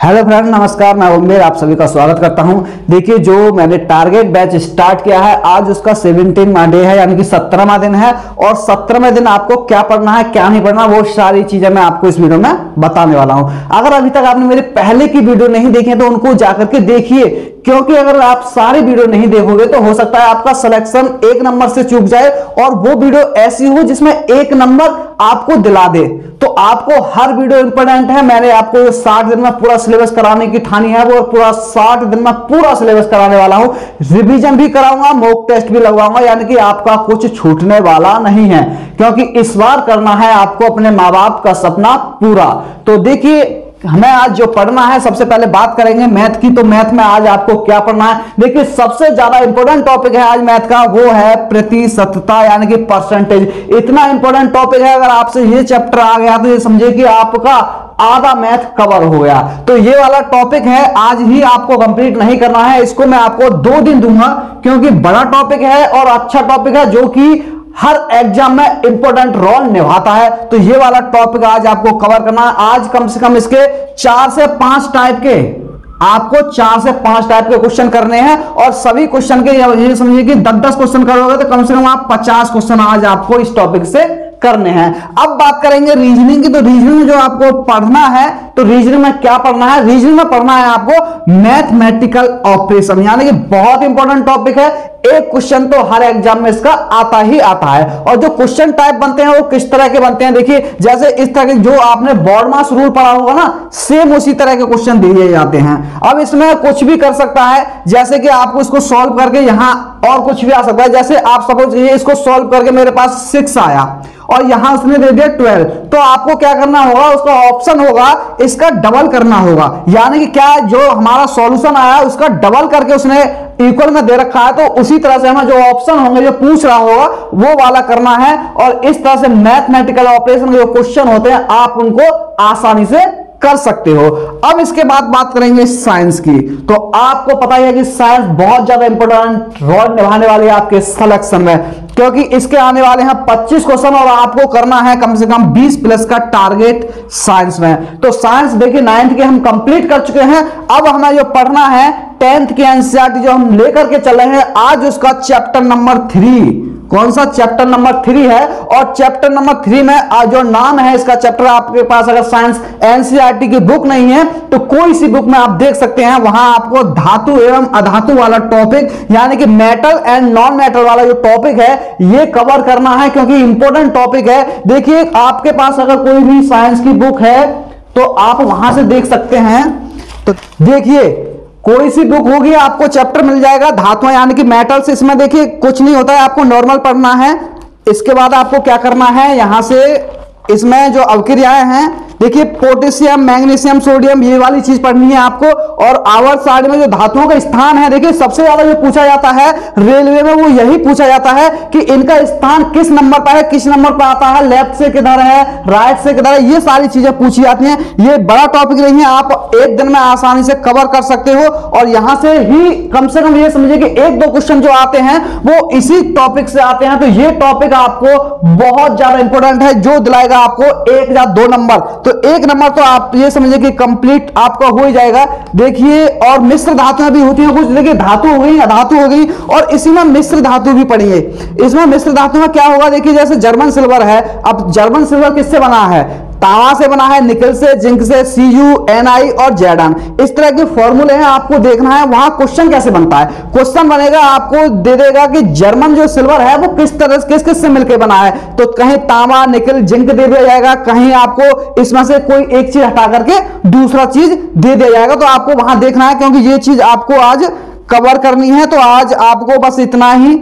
Hello friend, नमस्कार। मैं उम्मीद आप सभी का स्वागत करता हूं। देखिए, जो मैंने टारगेट बैच स्टार्ट किया है, आज उसका 17वां डे है, यानी कि 17वां दिन है। और 17वें दिन आपको क्या पढ़ना है, क्या नहीं पढ़ना, वो सारी चीजें मैं आपको इस वीडियो में बताने वाला हूं। अगर अभी तक आपने मेरे पहले की वीडियो नहीं देखी है तो उनको जाकर के देखिए, क्योंकि अगर आप सारी वीडियो नहीं देखोगे तो हो सकता है आपका सिलेक्शन 1 नंबर से चूक जाए और वो वीडियो ऐसी हो जिसमें 1 नंबर आपको दिला दे। तो आपको हर वीडियो इंपॉर्टेंट है। मैंने आपको 60 दिन में पूरा सिलेबस कराने की ठानी है, वो पूरा 60 दिन में पूरा सिलेबस कराने वाला हूं। रिवीजन भी कराऊंगा, मॉक टेस्ट भी लगवाऊंगा, यानी कि आपका कुछ छूटने वाला नहीं है, क्योंकि इस बार करना है आपको अपने मां बाप का सपना पूरा। तो देखिए, हमें आज जो पढ़ना है, सबसे पहले बात करेंगे मैथ की। तो मैथ में आज आपको क्या पढ़ना है, देखिए सबसे ज्यादा इंपॉर्टेंट टॉपिक है आज मैथ का, वो है प्रतिशतता, यानी कि परसेंटेज। इतना इंपॉर्टेंट टॉपिक है, अगर आपसे ये चैप्टर आ गया तो ये समझिए कि आपका आधा मैथ कवर हो गया। तो ये वाला टॉपिक है, आज ही आपको कंप्लीट नहीं करना है, इसको मैं आपको 2 दिन दूंगा, क्योंकि बड़ा टॉपिक है और अच्छा टॉपिक है, जो कि हर एग्जाम में इंपॉर्टेंट रोल निभाता है। तो ये वाला टॉपिक आज आपको कवर करना है। आज कम से कम इसके 4 से 5 टाइप के, आपको 4 से 5 टाइप के क्वेश्चन करने हैं, और सभी क्वेश्चन के ये समझिए कि 10-10 क्वेश्चन करोगे तो कम से कम आप 50 क्वेश्चन आज आपको इस टॉपिक से करने हैं। अब बात करेंगे रीजनिंग की। तो रीजनिंग में जो आपको पढ़ना है, तो रीजनिंग में क्या पढ़ना है, रीजनिंग में पढ़ना है आपको मैथमेटिकल ऑपरेशन, यानी कि बहुत इंपॉर्टेंट टॉपिक है। एक क्वेश्चन तो हर एग्जाम में इसका आता ही आता है। और जो क्वेश्चन टाइप बनते हैं वो किस तरह के बनते हैं, देखिए जैसे इस तरह के जो आपने बॉडमास रूल पढ़ा होगा ना, सेम उसी तरह के क्वेश्चन दिए जाते हैं। अब इसमें कुछ भी कर सकता है, जैसे कि आपको इसको सॉल्व करके यहां और कुछ भी आ सकता है। जैसे आप सपोज ये इसको सॉल्व करके मेरे पास 6 आया और यहां उसने दे दिया 12, तो आपको क्या करना होगा, उसका ऑप्शन होगा इसका डबल करना होगा, यानी कि क्या जो हमारा सॉल्यूशन आया उसका डबल करके उसने इक्वल में दे रखा है, तो उसी तरह से हमें जो ऑप्शन होंगे जो पूछ रहा होगा वो वाला करना है। और इस तरह से मैथमेटिकल ऑपरेशन के जो क्वेश्चन होते हैं आप उनको आसानी से कर सकते हो। अब इसके बाद बात करेंगे साइंस की। तो आपको पता ही है कि साइंस बहुत ज्यादा इंपॉर्टेंट रोल निभाने वाली है आपके सिलेक्शन में, क्योंकि इसके आने वाले हैं 25 क्वेश्चन और आपको करना है कम से कम 20 प्लस का टारगेट साइंस में। तो साइंस देखिए 9th के हम कंप्लीट कर चुके हैं। अब हमें जो पढ़ना है 10th के एनसीईआरटी जो हम लेकर के चले हैं, आज उसका चैप्टर नंबर 3, कौन सा चैप्टर नंबर 3 है। और चैप्टर नंबर 3 में जो नाम है इसका चैप्टर, आपके पास अगर साइंस एनसीईआरटी की बुक नहीं है तो कोई सी बुक में आप देख सकते हैं, वहां आपको धातु एवं अधातु वाला टॉपिक, यानी कि मेटल एंड नॉन मेटल वाला जो टॉपिक है ये कवर करना है, क्योंकि इंपॉर्टेंट टॉपिक है। देखिए आपके पास अगर कोई भी साइंस की बुक है तो आप वहां से देख सकते हैं। तो देखिए कोई सी बुक होगी आपको चैप्टर मिल जाएगा धातुएं, यानी कि मेटल्स। इसमें देखिए कुछ नहीं होता है, आपको नॉर्मल पढ़ना है। इसके बाद आपको क्या करना है, यहां से इसमें जो अवक्रियाएं हैं, देखिए पोटेशियम, मैग्नीशियम, सोडियम, ये वाली चीज पढ़नी है आपको। और आवर्त सारणी में जो धातुओं का स्थान है, देखिए सबसे ज्यादा जो पूछा जाता है रेलवे में वो यही पूछा जाता है कि इनका स्थान किस नंबर पर है, किस नंबर पर आता है, लेफ्ट से किधर है, राइट से किधर है, ये सारी चीजें पूछी जाती हैं। ये बड़ा टॉपिक नहीं है, आप एक दिन में आसानी से कवर कर सकते हो। और यहां से ही कम से कम ये समझिए कि 1-2 क्वेश्चन जो आते हैं वो इसी टॉपिक से आते हैं। तो ये टॉपिक आपको बहुत ज्यादा इंपॉर्टेंट है, जो दिलाएगा आपको 1 या 2 नंबर। तो 1 नंबर तो आप ये समझिए कि कंप्लीट आपका हो ही जाएगा। देखिए और मिश्र धातुएं भी होती हैं कुछ, देखिए धातु हो गई, अधातु हो गई, और इसी में मिश्र धातु भी पढ़िए। इसमें मिश्र धातु में क्या होगा, देखिए जैसे जर्मन सिल्वर है। अब जर्मन सिल्वर किससे बना है, तांबा से बना है, निकल से, जिंक से, CuNi और Zn। इस तरह के फॉर्मूले हैं, आपको देखना है वहां क्वेश्चन कैसे बनता है। क्वेश्चन बनेगा, आपको दे देगा कि जर्मन जो सिल्वर है वो किस तरह से किस से मिलकर बना है। तो कहीं तांबा, निकल, जिंक दे दिया जाएगा, कहीं आपको इसमें से कोई एक चीज हटा करके दूसरा चीज दे दिया जाएगा। तो आपको वहां देखना है, क्योंकि ये चीज आपको आज कवर करनी है। तो आज आपको बस इतना ही।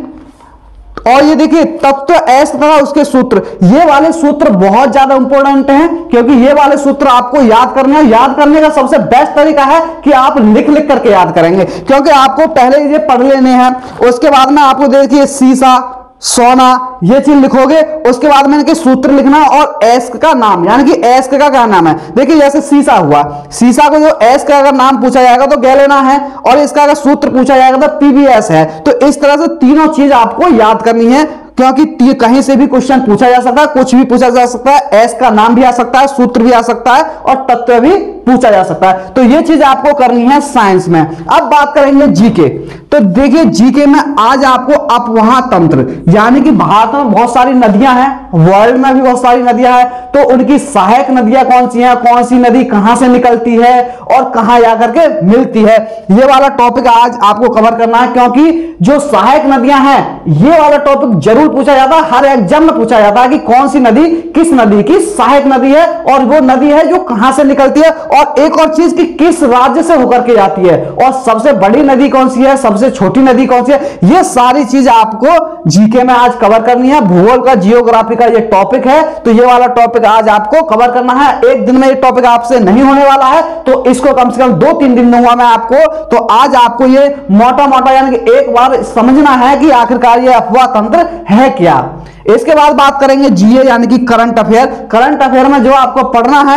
और ये देखिए तत्व एस तथा उसके सूत्र, ये वाले सूत्र बहुत ज्यादा इंपॉर्टेंट हैं, क्योंकि ये वाले सूत्र आपको याद करने हैं। याद करने का सबसे बेस्ट तरीका है कि आप लिख लिख करके याद करेंगे, क्योंकि आपको पहले ये पढ़ लेने हैं। उसके बाद में आपको देखिए सीसा, सोना, ये चीज लिखोगे। उसके बाद में इनके सूत्र लिखना और एस का नाम, यानी कि एस का क्या नाम है। देखिए जैसे सीसा हुआ, सीसा को जो एस का अगर नाम पूछा जाएगा तो गैलेना है, और इसका अगर सूत्र पूछा जाएगा तो PbS है। तो इस तरह से तीनों चीज आपको याद करनी है। क्योंकि कहीं से भी क्वेश्चन पूछा जा सकता है, कुछ भी पूछा जा सकता है, एस का नाम भी आ सकता है, सूत्र भी आ सकता है और तत्व भी पूछा जा सकता है। तो ये चीज आपको करनी है साइंस में। अब बात करेंगे जीके। तो देखिए जीके में आज आपको अपवाह तंत्र, यानी कि भारत में बहुत सारी नदियां हैं, वर्ल्ड में भी बहुत सारी नदियां हैं, तो उनकी सहायक नदियां कौन सी हैं, कौन सी नदी कहां से निकलती है और कहां जाकर के मिलती है, ये वाला टॉपिक आज आपको कवर करना है। क्योंकि जो सहायक नदियां हैं, ये वाला टॉपिक जरूर पूछा जाता है, हर एग्जाम में पूछा जाता है कि कौन सी नदी किस नदी की सहायक नदी है और वो नदी है जो कहां से निकलती है, और एक और चीज कि किस राज्य से होकर के जाती है, और सबसे बड़ी नदी कौन सी है, सबसे छोटी नदी कौन सी है। ये सारी चीज आपको जीके में आज कवर करनी है। भूगोल का, जियोग्राफी का ये टॉपिक है, तो ये वाला टॉपिक आज आपको कवर करना है। एक दिन में ये टॉपिक आपसे नहीं होने वाला है, तो इसको कम से कम 2-3 दिन दूंगा मैं आपको। तो आज आपको ये मोटा मोटा यानी कि एक बार समझना है कि आखिरकार ये अपवाह तंत्र है क्या। इसके बाद बात करेंगे जीए यानी कि करंट अफेयर। करंट अफेयर में जो आपको पढ़ना है,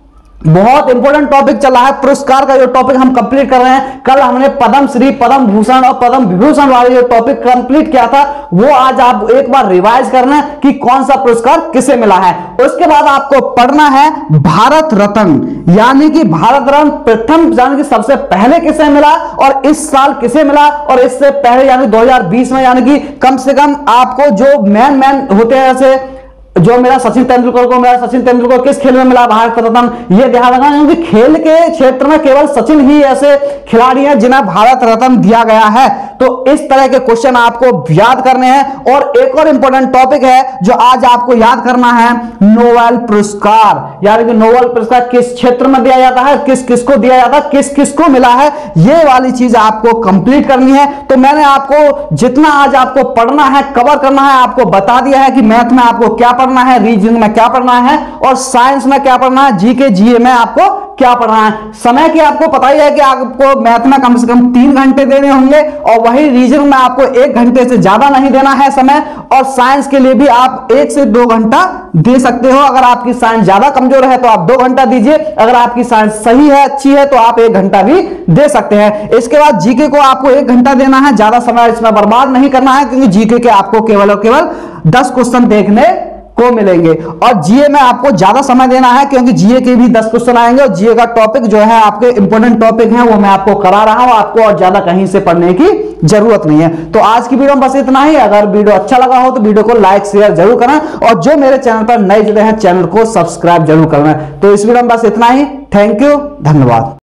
बहुत इंपॉर्टेंट टॉपिक चला है, पुरस्कार का जो टॉपिक हम कंप्लीट कर रहे हैं। कल हमने पद्म श्री, पद्म भूषण और पद्म विभूषण वाले जो टॉपिक कंप्लीट किया था, वो आज आप एक बार रिवाइज करना है कि कौन सा पुरस्कार किसे मिला है। उसके बाद आपको पढ़ना है भारत रत्न, यानी कि भारत रत्न प्रथम यानी कि सबसे पहले किसे मिला और इस साल किसे मिला, और इससे पहले यानी 2020 में, यानी कि कम से कम आपको जो मैन होते हैं, जैसे जो मेरा सचिन तेंदुलकर को, मेरा सचिन तेंदुलकर किस खेल में मिला भारत रत्न, ये ध्यान रखना, क्योंकि खेल के क्षेत्र में केवल सचिन ही ऐसे खिलाड़ी हैं जिन्हें भारत रत्न दिया गया है। तो इस तरह के क्वेश्चन आपको याद करने हैं। और एक और इंपॉर्टेंट टॉपिक है जो आज आपको याद करना है, नोबेल पुरस्कार, यानी कि नोबेल पुरस्कार किस क्षेत्र में दिया जाता है, किस किस को दिया जाता है, किस किस को मिला है, ये वाली चीज आपको कंप्लीट करनी है। तो मैंने आपको जितना आज आपको पढ़ना है, कवर करना है, आपको बता दिया है कि मैथ में आपको क्या पढ़ना है, रीजनिंग में क्या पढ़ना है और साइंस में क्या पढ़ना है, जीके जीए में आपको क्या पढ़ना है। समय की आपको पता ही है कि आपको मैथ में कम से कम 3 घंटे देने होंगे और वही रीजनिंग में आपको 1 घंटे से ज्यादा नहीं देना है समय, और साइंस के लिए भी आप 1 से 2 घंटा दे सकते हो। अगर आपकी साइंस ज्यादा कमजोर है तो आप 2 घंटा दीजिए, अगर आपकी साइंस सही है, अच्छी है, तो आप 1 घंटा भी दे सकते हैं। इसके बाद जीके को आपको 1 घंटा देना है, ज्यादा समय इसमें बर्बाद नहीं करना है, क्योंकि जीके के आपको केवल और केवल 10 क्वेश्चन देखने को मिलेंगे। और जीए में आपको ज्यादा समय देना है, क्योंकि जीए के भी 10 क्वेश्चन आएंगे और जीए का टॉपिक जो है आपके इंपॉर्टेंट टॉपिक है वो मैं आपको करा रहा हूं, आपको और ज्यादा कहीं से पढ़ने की जरूरत नहीं है। तो आज की वीडियो में बस इतना ही। अगर वीडियो अच्छा लगा हो तो वीडियो को लाइक शेयर जरूर करना, और जो मेरे चैनल पर नए जुड़े हैं चैनल को सब्सक्राइब जरूर करना। तो इस वीडियो में बस इतना ही। थैंक यू, धन्यवाद।